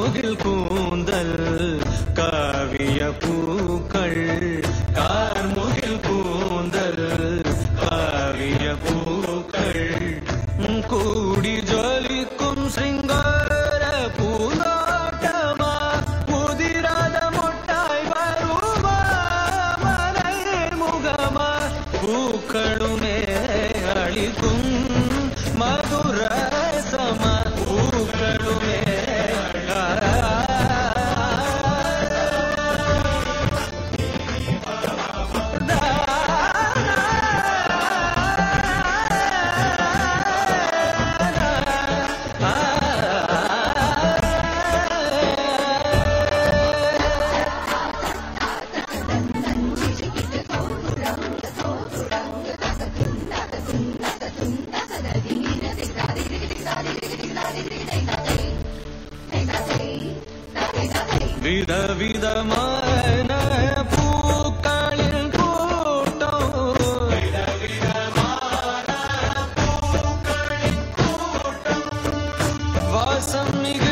கார்முகில் கூந்தல் காவிய பூக்கள் கார்முகில் கூந்தல் காவிய பூக்கள் கூடி ஜொலிக்கும் சிங்கார பூந்தோட்டமா முதிராத மொட்டாய் வருமா மலர் முகமா பூக்களுமே அளிக்கும் மதுர சமா பூக்களுமே விதவிதமான பூக்களின் கூட்டம் வாசம் மிக